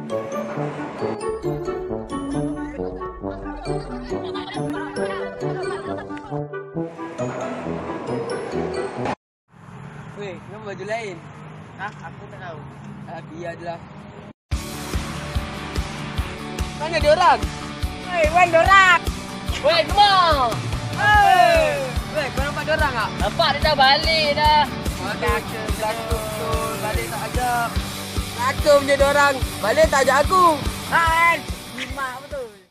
Weh, kenapa baju lain? Hah? Aku tak tahu. Biarlah. Mana dia orang? Hei, Wan dorang! Weh, kemana? Weh, kau nampak dia orang tak? Nampak dia dah balik dah. Aduh, belakang betul. Balik tak ajak. Belakang je dia orang. Balik tak ajak aku. Han! Simak betul.